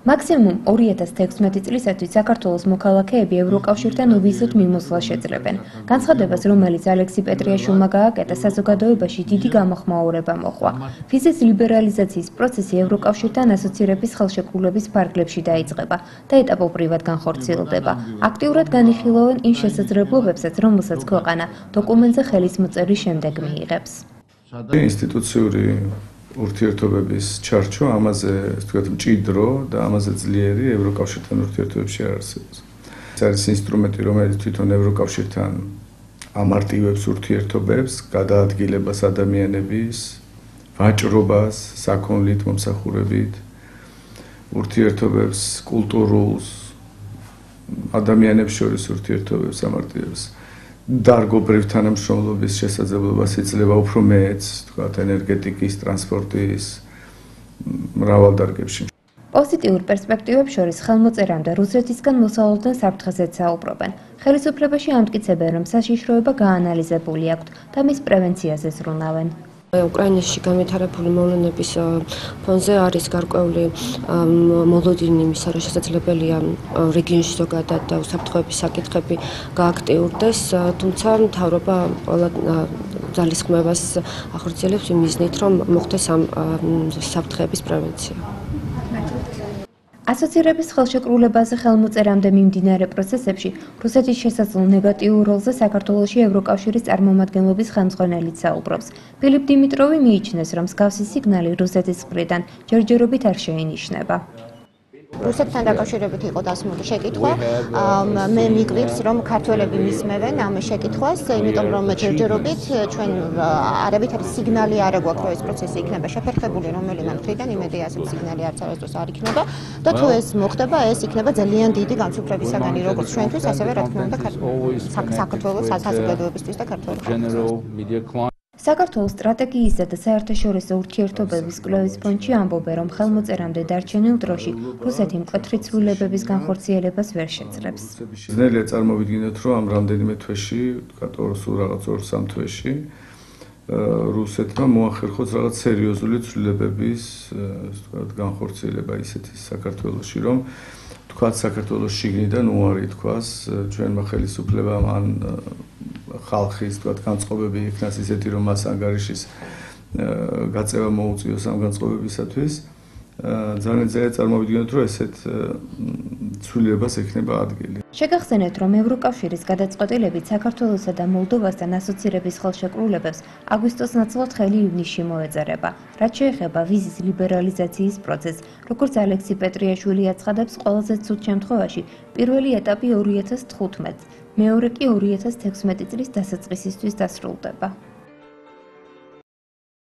მაქსიმუმ 2016 წლისათვის საქართველოს მოქალაქეები ევროკავშირთან ვიზით მიმოსვლა შეძლებენ. განცხადებას, რომელიც ალექსი პეტრიაშვილმა გააკეთა, საზოგადოებაში დიდი გამოხმაურება მოჰყვა. ვიზის ლიბერალიზაციის პროცესი ევროკავშირთან ასოცირების ხელშეკრულების ფარგლებში დაიწყება და ეტაპობრივად განხორციელდება. აქტიურად განიხილავენ იმ შესაძლებლობებსაც, რომელსაც ქვეყანა დოკუმენტზე ხელის მოწერის შემდეგ მიიღებს. ინსტიტუციური ურთიერთობების ჩარჩო ამაზე ვთქვათ მჭიდრო და ამაზე ძლიერი ევროკავშირთან ურთიერთობებში არ არსებობს. ეს არის ინსტრუმენტი, რომელიც თვითონ ევროკავშირთან ამარტივებს ურთიერთობებს, გადაადგილებას ადამიანების ვაჭრობას, საქონლით, მომსახურებით, ურთიერთობებს, კულტურულს, ადამიანებს შორის ურთიერთობებს ამარტივებს. Dargobrev თანამშრომლობის შესაძლებლობას იძლევა უფრო მეც, თქვათ, ენერგეტიკის, ტრანსპორტის მრავალ დარგებში. პოზიტიურ პერსპექტივებს შორის ხელმოწერამდე რუსეთისგან მოსალოდნელ საფრთხეზეც საუბრობენ. ხელისუფლებაში ამტკიცებენ, რომ საშიშროება გაანალიზებული აქვთ და მის პრევენციაზე ზრუნავენ. უკრაინაში განვითარებული მოვლენების ფონზე არის გარკვეული მოლოდინი იმისა, რომ შესაძლებელია რეგიონში ზოგადად უსაფრთხოების საკითხები გააქტიურდეს, თუმცა მთავრობა ყველა ძალისხმევას ახორციელებს იმ მიზნით, რომ მოხდეს ამ საფრთხეების პრევენცია. ასოცირების ხელშეკრულებაზე ხელმოწერამდე მიმდინარე პროცესებში რუსეთის შესაძლო ნეგატიურ როლზე საქართველოში ევროკავშირის წარმომადგენლობის ხელმძღვანელიც საუბრობს. ფილიპ დიმიტროვი მიიჩნევს, რომ მსგავსი სიგნალი რუსეთის მხრიდან ჯერჯერობით არ შეინიშნება. რუსეთთან დაკავშირებით იყო დასმული შეკითხვა. მე მიგვიქვს, რომ ქართველები მისმევენ ამ შეკითხვას, იმიტომ რომ ჯერჯერობით ჩვენ არავითარი სიგნალი არ გვაქვს, რომ ეს პროცესი იქნება შეფერხებული რომელიმე მხრიდან, იმედია ასეთი სიგნალი არც არასდროს არ იქნება და თუ ეს მოხდება, ეს იქნება ძალიან დიდი განსაკუთრების საგანი როგორც ჩვენთვის, ასევე რა თქმა უნდა საქართველოს საზოგადოებისთვის და ქართველებს. საქართველოს სტრატეგიისა და საერთაშორისო ურთიერთობების კვლევის ფონდში ამბობენ, რომ ხელმოწერამდე დარჩენილ დროში რუსეთი მკვეთრი ცვლილებების განხორციელებას ვერ შეძლებს. ძნელია წარმოვიდგინოთ, რომ ამ რამდენიმე თვეში, თქვათ 2-3 თვეში, რუსეთმა მოახერხოს რაღაც სერიოზული ცვლილებების, თქვათ, განხორციელება ისეთი საქართველოში, რომ თქვათ საქართველოს შიგნიდან უარი თქვას ჩვენმა ხელისუფლებამ ან ხალხის თქვათ განწყობები იქნას ისეთი, რომ მას ანგარიშის გაწევა მოუწიოს ამ განწყობებისათვის. ძალიან წარმოვიდგინოთ, რომ ესეთ ცვლილებას ექნება ადგილი. შეგახსენეთ, რომ ევროკავშირის გადაწყვეტილებით საქართველოსა და მოლდოვასთან ასოცირების ხელშეკრულებებს აგვისტოს ნაცვლად ხელი ივნისში მოეწერება. რაც შეეხება ვიზის ლიბერალიზაციის პროცესს, როგორც ალექსი პეტრიაშვილი აცხადებს, ყველაზე ცუდ შემთხვევაში პირველი ეტაპი 2015, მეორე კი 2016 წლის დასაწყისისთვის დასრულდება.